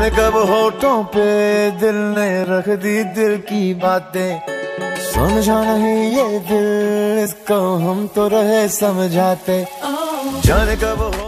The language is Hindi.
जाने कब होठों पे दिल ने रख दी दिल की बातें, समझा नहीं ये दिल इसको हम तो रहे समझाते, जाने कब